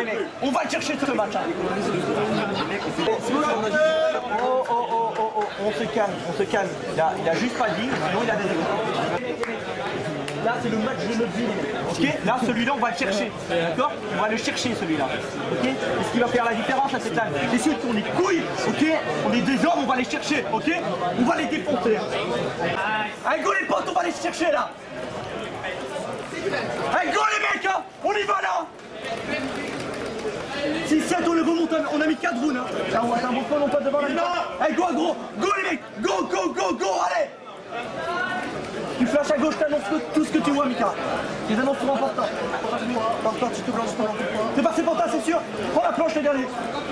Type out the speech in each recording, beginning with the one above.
les mecs. On va le chercher ce match. On se calme. Il a juste pas dit, sinon il a des réponses. Là, c'est le match de notre vie, les mecs. Ok. Là, celui-là, on va le chercher. D'accord. On va le chercher, celui-là. Ok. C'est ce qui va faire la différence à cette table. C'est ceux qui ont des couilles. Ok. On est des hommes, on va les chercher. Ok. On va les défoncer. Allez, go les potes, on va les chercher là. Allez, go les mecs, hein. On y va là. 6-7, on le remonte, on a mis 4 rounds. Hein. Là, on va faire un bon point, on passe devant la victoire. Allez, go, gros. Go les mecs. Go, allez. Tu flashes à gauche, t'annonces tout ce que tu vois, Mika. Les annonces sont importantes. Par tu te planches pas. C'est passé pour toi, c'est sûr. Prends la planche, les derniers.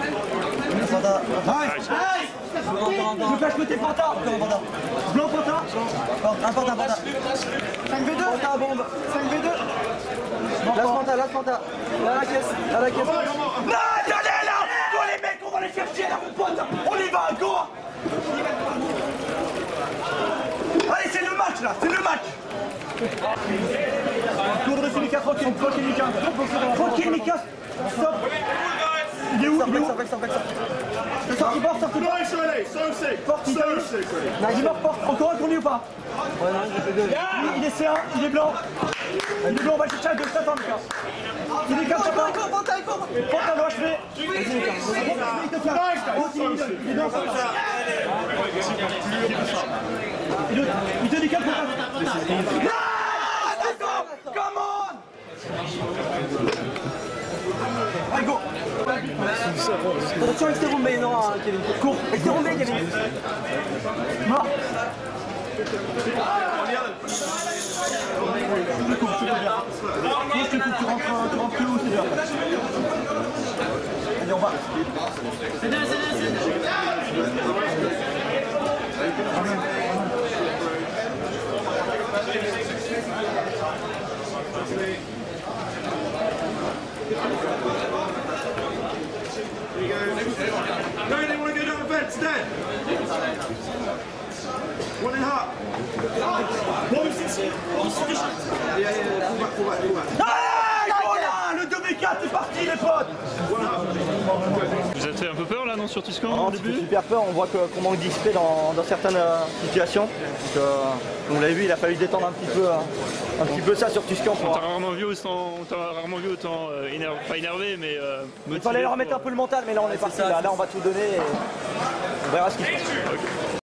Je flash que tes pantas. Blanc, panta. Un panta. 5v2. Panta, bombe. 5v2. Lâche panta. Là, la caisse. Non, attendez là. Go les mecs, on va les chercher là, mon pote. On y va, go. Allez, c'est le match là, c'est le match. Tour de Mika, tranquille Mika. Tranquille Mika, stop. Il est où? Sorti bord. Porte, il mort, porte. Encore un tourné ou pas? Ouais, non, il est C1, il est blanc. On va chercher à gauche, t'attends Mika. Il est comme ça. Porte à gauche, mais. Vas-y Mika. Il est dans ça. Il te dit quelque chose. Come on. Allez, go. Attention, extérieur, mais non, Kevin. Cours. Extérieur, mais Kevin. Mort. Tu rentres plus haut, c'est bien. Allez, on va. C'est bien. No, they want to go down the fence, Dan. One and a half. Full back. Allez, go là, le 2v4, c'est parti les potes. Vous avez fait un peu peur là, non, sur Tuscan au début? Super peur, on voit qu'on manque d'XP dans certaines situations. Donc, comme vous l'avez vu, il a fallu détendre un petit peu ça sur Tuscan. On t'a rarement vu autant pas énervé, mais il fallait leur remettre un peu le mental, mais là on est parti, là on va tout donner et on verra ce qui se passe. Okay.